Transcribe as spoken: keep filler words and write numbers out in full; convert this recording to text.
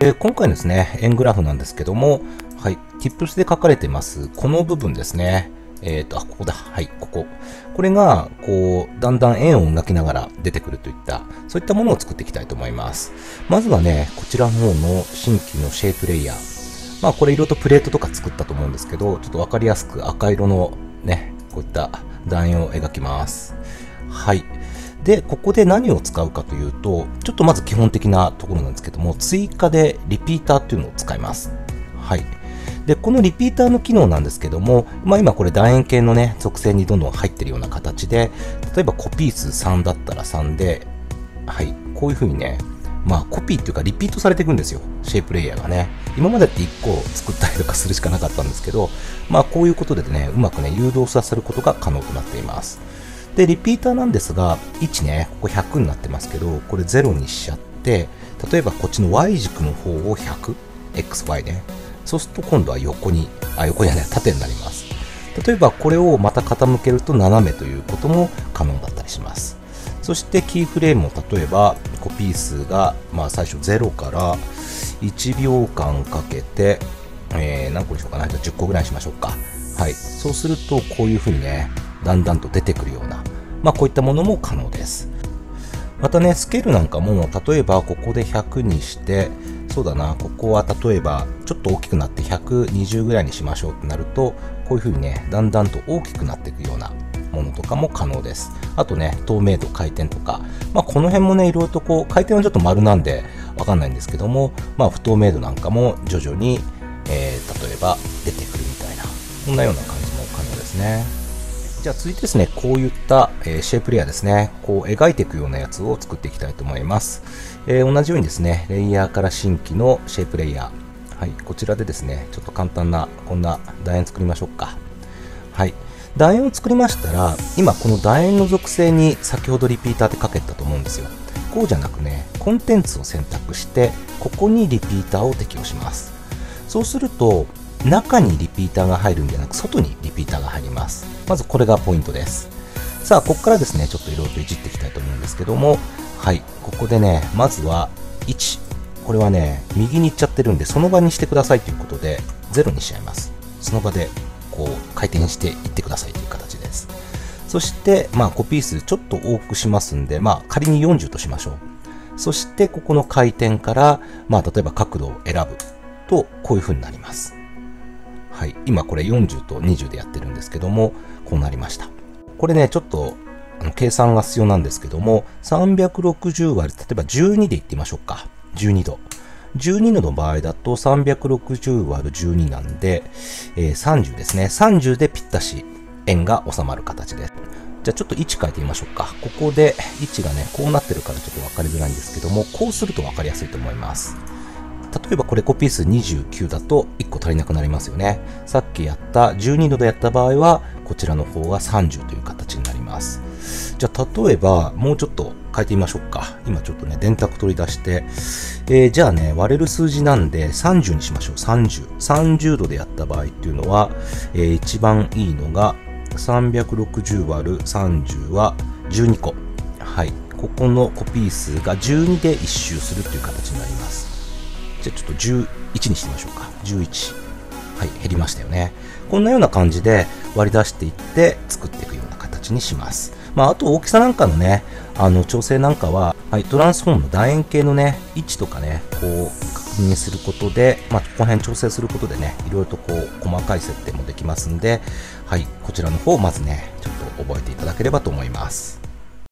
えー、今回のですね、円グラフなんですけども、はい、Tips で書かれてます、この部分ですね。えっと、あ、ここだ。はい、ここ。これが、こう、だんだん円を描きながら出てくるといった、そういったものを作っていきたいと思います。まずはね、こちらの方の新規のシェイプレイヤー。まあ、これ色とプレートとか作ったと思うんですけど、ちょっとわかりやすく赤色のね、こういった楕円を描きます。はい。で、ここで何を使うかというと、ちょっとまず基本的なところなんですけども、追加でリピーターっていうのを使います。はい。で、このリピーターの機能なんですけども、まあ今これ楕円形のね、属性にどんどん入ってるような形で、例えばコピー数さんだったらさんで、はい、こういう風にね、まあコピーっていうかリピートされていくんですよ。シェイプレイヤーがね。今までっていっこ作ったりとかするしかなかったんですけど、まあこういうことでね、うまくね、誘導させることが可能となっています。で、リピーターなんですが、いちね、ここひゃくになってますけど、これゼロにしちゃって、例えばこっちの Y 軸の方をひゃく、エックスワイ ね。そうすると今度は横に、あ、横じゃない、縦になります。例えばこれをまた傾けると斜めということも可能だったりします。そしてキーフレームを例えばコピー数が、まあ最初ゼロからいちびょうかんかけて、えー、何個にしようかな。じゃあじゅっこぐらいにしましょうか。はい。そうするとこういうふうにね、だんだんと出てくるような、まあこういったものも可能です。またね、スケールなんかも、例えばここでひゃくにして、そうだな、ここは例えばちょっと大きくなってひゃくにじゅうぐらいにしましょうってなると、こういう風にね、だんだんと大きくなっていくようなものとかも可能です。あとね、透明度、回転とか、まあこの辺もね、いろいろとこう、回転はちょっと丸なんでわかんないんですけども、まあ不透明度なんかも徐々に、えー、例えば出てくるみたいな、こんなような感じも可能ですね。じゃあ続いてですね、こういった、えー、シェイプレイヤーですね、こう描いていくようなやつを作っていきたいと思います。えー、同じようにですね、レイヤーから新規のシェイプレイヤー。はい、こちらでですね、ちょっと簡単なこんな楕円作りましょうか。はい。楕円を作りましたら、今この楕円の属性に先ほどリピーターってかけたと思うんですよ。こうじゃなくね、コンテンツを選択して、ここにリピーターを適用します。そうすると、中にリピーターが入るんじゃなく、外にリピーターが入ります。まずこれがポイントです。さあ、ここからですね、ちょっといろいろといじっていきたいと思うんですけども、はい、ここでね、まずはいち。これはね、右に行っちゃってるんで、その場にしてくださいということで、ゼロにしちゃいます。その場で、こう、回転していってくださいという形です。そして、まあ、コピー数ちょっと多くしますんで、まあ、仮によんじゅうとしましょう。そして、ここの回転から、まあ、例えば角度を選ぶと、こういう風になります。はい。今これよんじゅうとにじゅうでやってるんですけども、こうなりました。これね、ちょっと、あの計算が必要なんですけども、さんびゃくろくじゅう割る、例えばじゅうにでいってみましょうか。じゅうにど。じゅうにどの場合だとさんびゃくろくじゅう割るじゅうになんで、えー、さんじゅうですね。さんじゅうでぴったし円が収まる形です。じゃあちょっと位置変えてみましょうか。ここで位置がね、こうなってるからちょっとわかりづらいんですけども、こうするとわかりやすいと思います。例えばこれコピー数にじゅうきゅうだといっこ足りなくなりますよね。さっきやったじゅうにどでやった場合はこちらの方がさんじゅうという形になります。じゃあ例えばもうちょっと変えてみましょうか。今ちょっとね電卓取り出して、えー、じゃあね割れる数字なんでさんじゅうにしましょう。さんじゅう。さんじゅうどでやった場合っていうのは、えー、一番いいのがさんびゃくろくじゅう割るさんじゅうはじゅうにこ。はい。ここのコピー数がじゅうにで一周するという形になります。じゃあちょっとじゅういちにしてみましょうか。じゅういち。はい、減りましたよね。こんなような感じで割り出していって作っていくような形にします。まあ、あと大きさなんかのね、あの調整なんかは、はい、トランスフォームの楕円形のね、位置とかね、こう確認することで、まあ、この辺調整することでね、いろいろとこう細かい設定もできますんで、はい、こちらの方をまずね、ちょっと覚えていただければと思います。